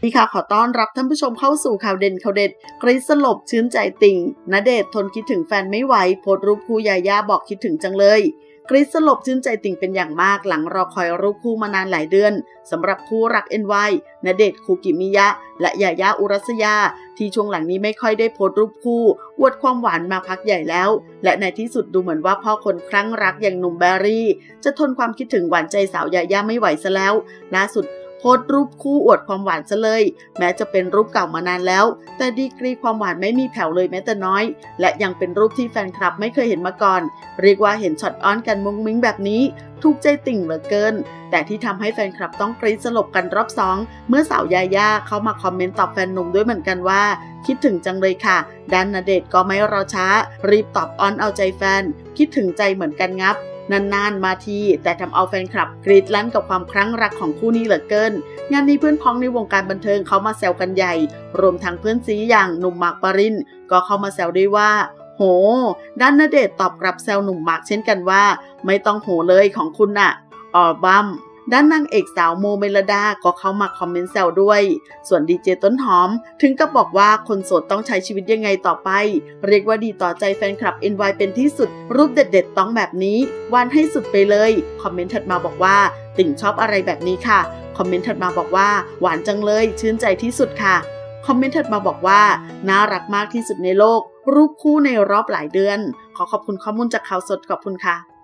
พี่ข่าวขอต้อนรับท่านผู้ชมเข้าสู่ข่าวเด่นข่าวเด็ดกรี๊ดสลบชื่นใจติ่งณเดชน์ทนคิดถึงแฟนไม่ไหวโพสต์รูปคู่ยาย่าบอกคิดถึงจังเลยกรี๊ดสลบชื่นใจติ่งเป็นอย่างมากหลังรอคอยรูปคู่มานานหลายเดือนสำหรับคู่รัก NY ณเดชน์คูกิมิยะและยาย่าอุรัสยาที่ช่วงหลังนี้ไม่ค่อยได้โพสต์รูปคู่อวดความหวานมาพักใหญ่แล้วและในที่สุดดูเหมือนว่าพ่อคนคลั่งรักอย่างหนุ่มแบรี่จะทนความคิดถึงหวานใจสาวยาย่าไม่ไหวซะแล้วล่าสุดโพสต์รูปคู่อวดความหวานซะเลยแม้จะเป็นรูปเก่ามานานแล้วแต่ดีกรีความหวานไม่มีแผ่วเลยแม้แต่น้อยและยังเป็นรูปที่แฟนคลับไม่เคยเห็นมาก่อนเรียกว่าเห็นช็อตอ้อนกันมุ้งมิ้งแบบนี้ถูกใจติ่งเหลือเกินแต่ที่ทำให้แฟนคลับต้องกรี๊ดสลบกันรอบ2เมื่อสาวยาย่าเข้ามาคอมเมนต์ตอบแฟนหนุ่มด้วยเหมือนกันว่าคิดถึงจังเลยค่ะด้านณเดชน์ก็ไม่รอช้ารีบตอบอ้อนเอาใจแฟนคิดถึงใจเหมือนกันงับนานๆมาทีแต่ทำเอาแฟนคลับกรี๊ดลั่นกับความครั้งรักของคู่นี้เหลือเกินงานนี้เพื่อนพ้องในวงการบันเทิงเขามาแซวกันใหญ่รวมทั้งเพื่อนซีอย่างหนุ่มหมากปรินก็เข้ามาแซวด้วยว่าโหด้านณเดชน์ตอบกลับแซวหนุ่มหมากเช่นกันว่าไม่ต้องโหเลยของคุณน่ะบัมด้านนางเอกสาวโมเมลดาก็เข้ามาคอมเมนต์แซวด้วยส่วนดีเจต้นหอมถึงกับบอกว่าคนโสดต้องใช้ชีวิตยังไงต่อไปเรียกว่าดีต่อใจแฟนคลับ NY เป็นที่สุดรูปเด็ดๆต้องแบบนี้หวานให้สุดไปเลยคอมเมนต์ถัดมาบอกว่าติ่งชอบอะไรแบบนี้ค่ะคอมเมนต์ถัดมาบอกว่าหวานจังเลยชื่นใจที่สุดค่ะคอมเมนต์ถัดมาบอกว่าน่ารักมากที่สุดในโลกรูปคู่ในรอบหลายเดือนขอขอบคุณข้อมูลจากข่าวสดขอบคุณค่ะ